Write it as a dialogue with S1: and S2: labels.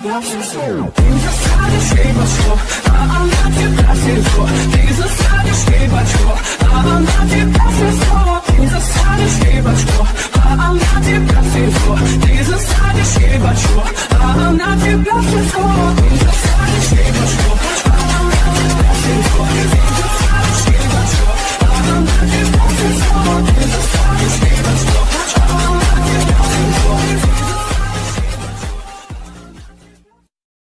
S1: тебя всего. Ты засадишь ей башку, а она тебя всего. Ты засадишь ей башку, а она тебя всего. Ты засадишь ей башку, а она тебя всего. Ты засадишь ей башку, а она тебя всего.